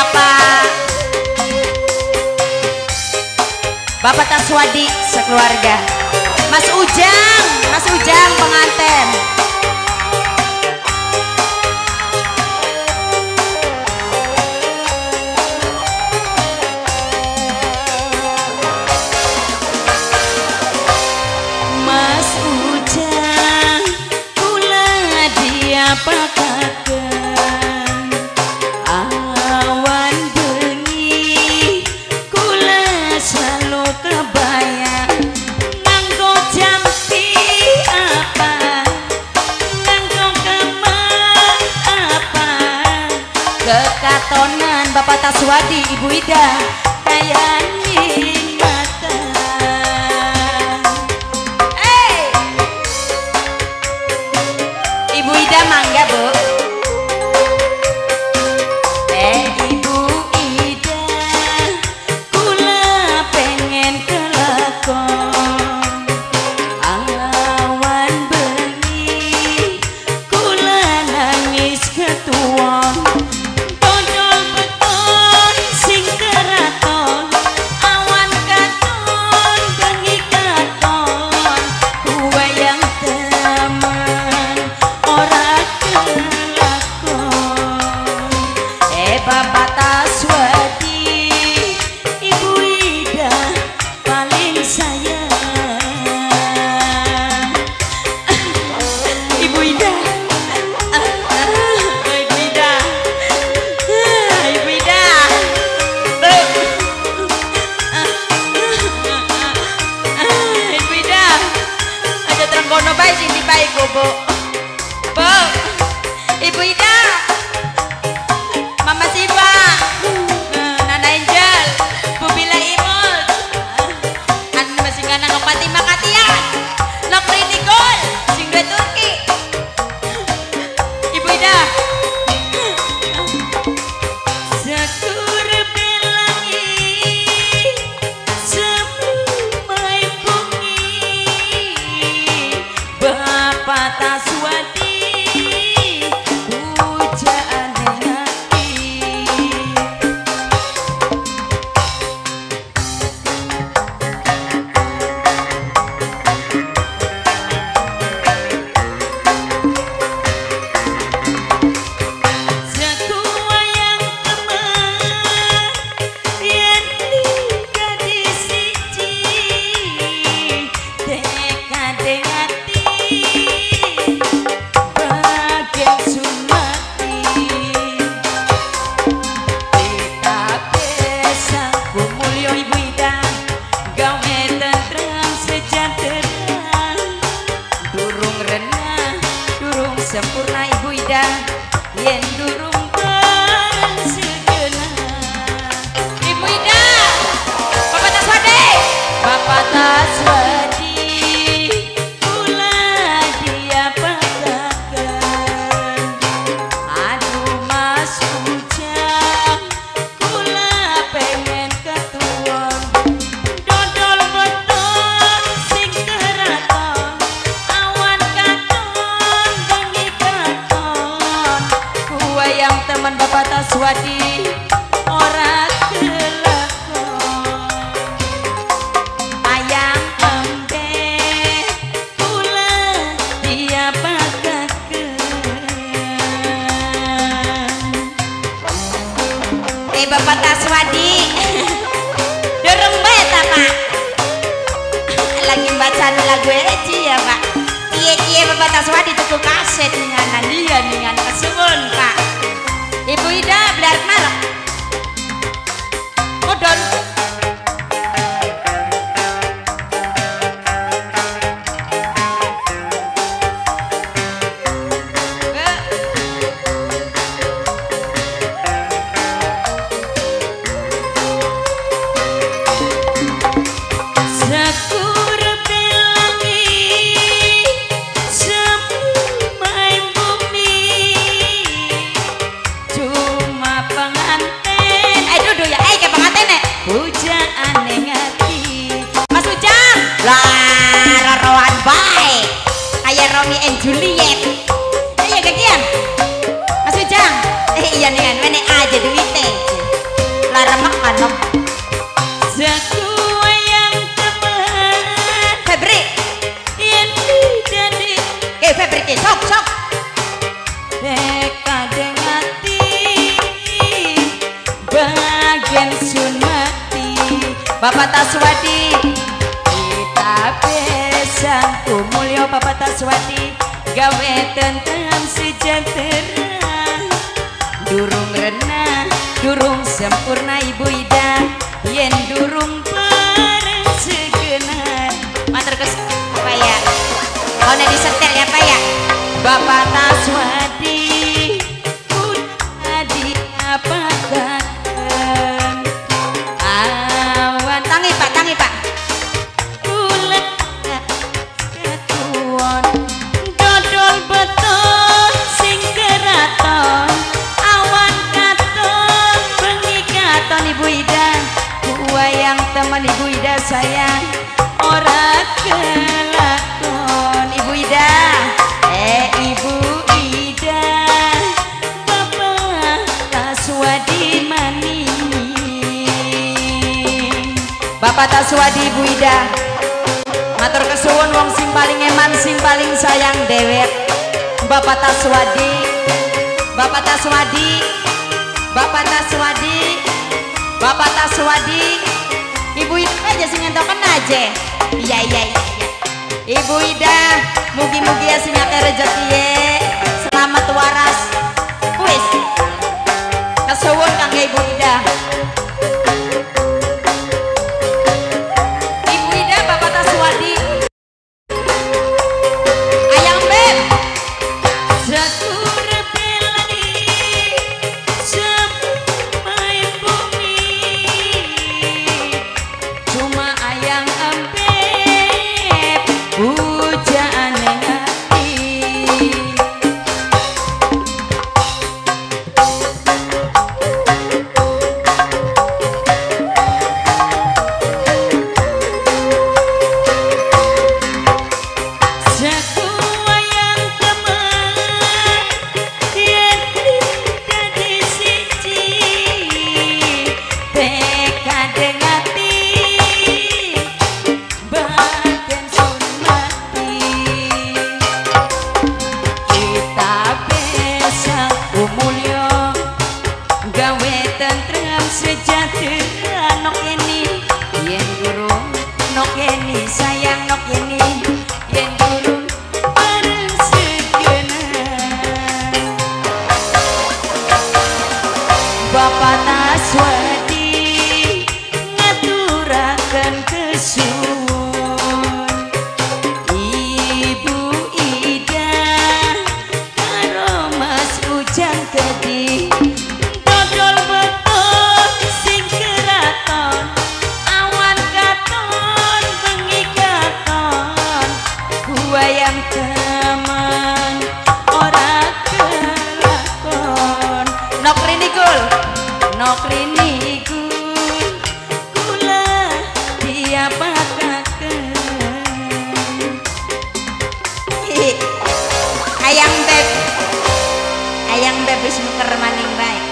Bapak Taswadi sekeluarga. Mas Ujang pengantin. Mas Ujang kula dia pakaken awan bengi kula selalu kebayang nganggo jampi apa nganggo keman apa kekatonan Bapak Taswadi Ibu Ida kayak Ibu Ida mangga Bu. Ibu Ida kula pengen kelakon awan bengi kula nangis ketuwon dodol beton sing keraton awan katon bengi katon kuwe yang temen ora kelakon. Bapak Taswadi Ibu Ida paling sayang. Ibu Ida Ibu Ida Ibu Ida Ibu Ida aja terengkono bae sini bae Bu. Bu, Ibu Ida, Mama Siva, Nana Angel, Bu Bila Imul, anu masih ngana ngopati makatian, nok Rinigol, sing dua Turki. Ibu Ida, sekur belangi, semai bumi, Bapak Taswadi. Sempurna Ibu Ida yen durung segenap. Ibu Ida Bapak Taswadi kula dia pakaken aduh Mas Ujang kula pengen ketuwon dodol beton sing keraton awan katon bengi katon kuwe yang teman Bapak Taswadi ora kelakon ayam embek kula dia pakaken. Bapak Taswadi dorong bae ta Pak lagi baca lagu Eci ya Pak. Iya Bapak Taswadi tuku kaset dengan dia dengan kesuwun Pak. Ibu Ida belar malah kodon sekur belangi semai bumi cuma pengantin remek manom. Jaku wayang temen Febri, yen jadi Febri ki sok sok. kadang hati bagian sun mati. Bapak Taswadi, Kita besangku mulya Bapak Taswadi, gawe tentrem sejahtera. Durung renah, durung sempurna Ibu Ida, yen durung bareng segenap. matur kesuwun Pak ya. Kau di setel ya Pak ya. Bapak Taswadi udah diapakan awan Tangi Pak. bulan ketuon dodol beton sing keraton awan katon bengi katon Ibu Ida wayang teman Ibu Ida sayang ora kelakon Ibu Ida Ibu Ida Bapak Taswadi maning Bapak Taswadi Ibu Ida. Matur kesuwun wong sing paling eman sing paling sayang dewek. Bapak Taswadi. Bapak Taswadi. Bapak Taswadi. Bapak Taswadi. Ibu Ida aja sing ngentoken aja. Iya. Ibu Ida, mugi-mugi ya sing akeh rejeki ye. Selamat waras. Wis. Kesuwun kangge Ibu Ida. Ibu Ida, Bapak Taswadi. Ayang Beb. Satu rebelani sampai bumi cuma ayang ambek pujaan hati. Jaku wayang temen yen dadi siji tekadeng ati bagian sun mati. Kita besang umulya gawe tentrem sejahtera nok ini yen durung nok ini sayang nok ini yen durung bareng segenap. Bapak Taswadi ngaturaken kesuwun Ibu Ida karo Mas Ujang Gedi dodol beton sing keraton awan katon bengi katon wayang teman ora kelakon Nok rini gul. nok rini kula diapakaken. Ayang Beb. Ayang Beb wis nuker maning bae.